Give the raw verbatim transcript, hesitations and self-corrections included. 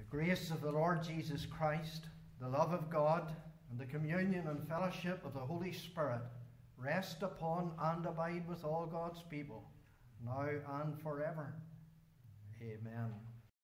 grace of the Lord Jesus Christ, the love of God, and the communion and fellowship of the Holy Spirit rest upon and abide with all God's people, now and forever. Amen.